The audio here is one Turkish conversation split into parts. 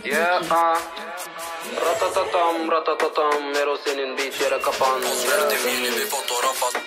Yeah, ratatatam ratatatam, Mero senin beat yere kapan. Poz verdim yeni bir fotoğraf at.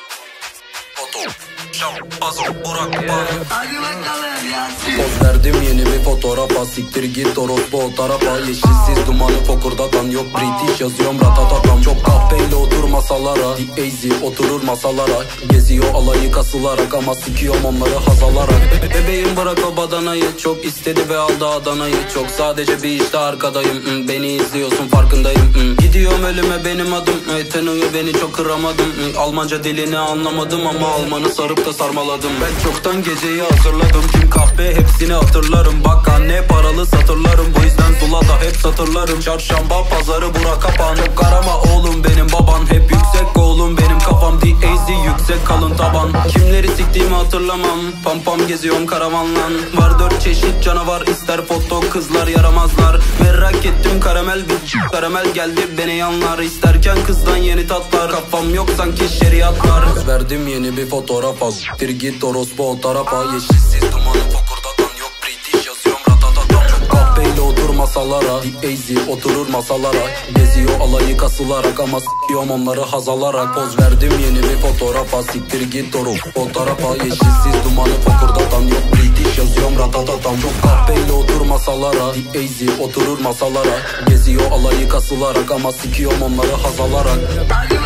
Poz verdim yeni bir fotoğrafa. Siktir git orospu o tarafa. Yeşilsiz dumanı fokurdatan yok. British yazıyorum ratatatam. Çok kahpeyle otur masalara. The Easy oturur masalara. Geziyor alayı kasılarak ama sikiyorum onları haz alarak. Bebeğim bırak o badanayı. Çok istedi ve aldı Adana'yı. Çok sadece bir işte arkadayım. Beni izliyorsun farkındayım. Gidiyorum ölüme benim adım. Tenuyu beni çok kıramadım. Almanca dilini anlamadım ama Almanı sarıp da sarmaladım. Ben çoktan geceyi hazırladım. Kim kahpe hepsini hatırlarım. Bak anne paralı satırlarım. Bu yüzden Zula'da hep satırlarım. Çarşamba pazarı bura kapan. Çok arama oğlum benim baban. Hep yüksek oğlum benim kafam. The Easy yüksek kalın taban. Kimleri siktiğimi hatırlamam. Pam pam geziyorum karavanlan. Var 4 çeşit canavar. İster foto kızlar yaramazlar. Merak ettim karamel bir karamel geldi beni yanlar. İsterken kızdan yeni tatlar. Kafam yok sanki şeriatlar. Verdim yeni bir fotoğraf al. Bir git orospu o tarafa. Yeşilsiz dumanı fokurdatan yok. British yazıyorum ratatatam. Çok kahpeyle otur masalara. The Easy oturur masalara. Geziyor alayı kasılarak ama s***yom onları haz alarak. Poz verdim yeni bir fotoğrafa. Siktir git orospu o tarafa. Yeşilsiz dumanı fokurdatan yok. British yazıyorum ratatatam. Çok kahpeyle otur masalara. The Easy oturur masalara. Geziyor alayı kasılarak ama sikiyorum onları haz alarak.